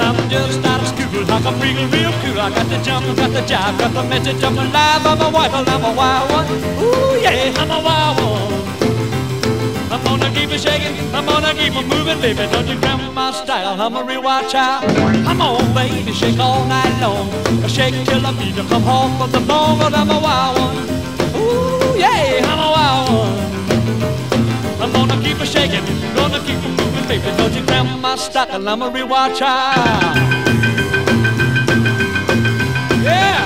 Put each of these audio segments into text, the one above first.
I'm just out of school, like a freak real cool. I got the jump, got the jive, got the message of my life. I'm a wife, and I'm a wild one. Ooh yeah, I'm a wild one. I'm gonna keep it shaking, I'm gonna keep it moving, baby. Don't you grab my style, I'm a real wild child. Come on, baby, shake all night long. Shake till I beat to come home from the bone, but I'm a wild one. Ooh yeah, I'm a wild one. I'm gonna keep it shaking, gonna keep it moving, baby. Don't you grab my style, I'm a real wild child. Yeah.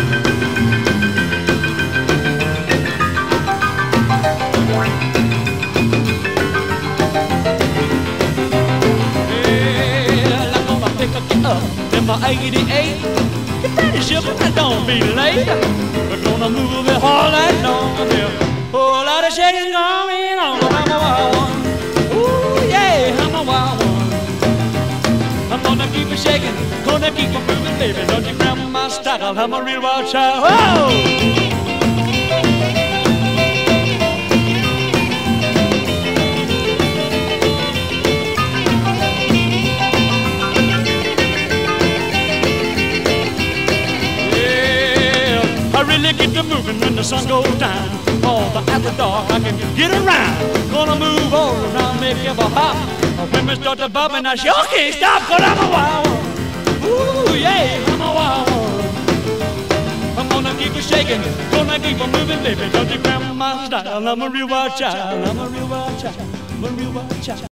Up in my 88, get ready, ship, don't be late. We're gonna move it all night long. There's a whole lot of shaking going on. I'm a wild one. Ooh yeah, I'm a wild one. I'm gonna keep it shaking, gonna keep it moving, baby. Don't you grab my style, I'm a real wild child. Whoa! Really get to moving when the sun goes down. Oh, but after dark I can get around. Gonna move all around, make it a hop. When we start to bop and I sure can't stop, 'cause I'm a wild one. Ooh yeah, I'm a wild one. I'm gonna keep it shaking, gonna keep it moving, baby. Don't you grab my style, I'm a real wild child. I'm a real wild child, I'm a real wild child.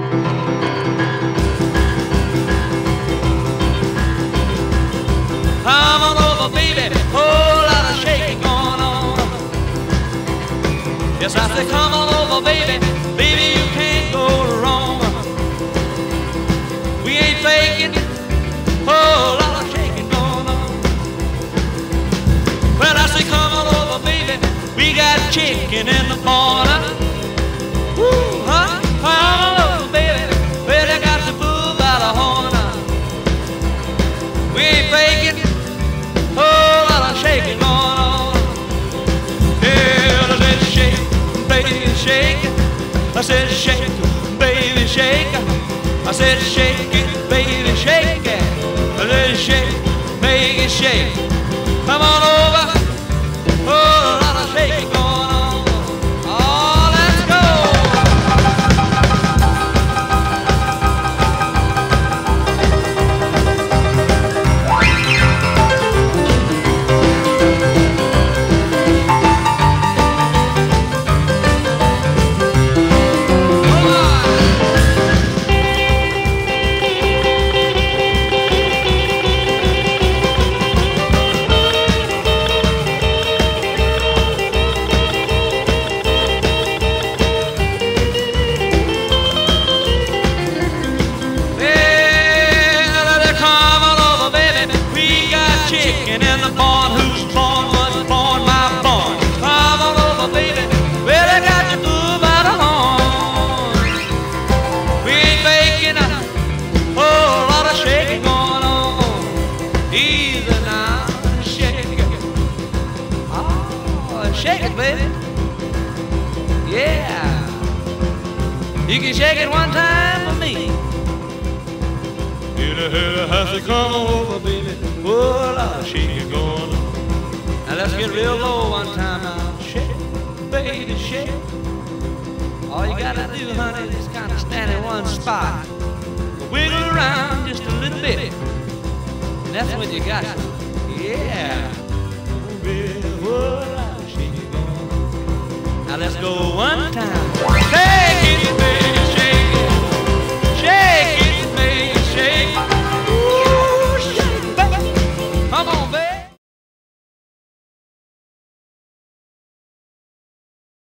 Come on over, baby. Whole lot of shaking going on. Yes, I say come on over, baby. Baby, you can't go wrong. We ain't faking. Whole lot of shaking going on. Well, I say come on over, baby. We got chicken in the corner. Woo, huh? Come on over, baby. Well, I got the bull by the horn. We ain't faking. Whole lot of shaking going on. Yeah, I said shake, baby, shake. I said shake, baby, shake. I said shake it, baby, shake it. I said shake, make it shake. Come on over. Whole lot of shaking going on. Oh, let's go. Chicken in the barn, who's born was born, my born. Come on over, baby. Well, I got you through by the horn. We ain't making a whole lot of shaking going on. Easy now, shake it. Oh, shake it, baby. Yeah. You can shake it one time for me. Has to come over, baby. Whole lot of shaking going on. Now let's get real low one time now. Shake, baby, shake. All you gotta do, honey, is kind of stand in one spot. Wiggle around just a little bit. And that's when you got it. Yeah. Baby, whole lot of shaking going on. Now let's go one time. Hey!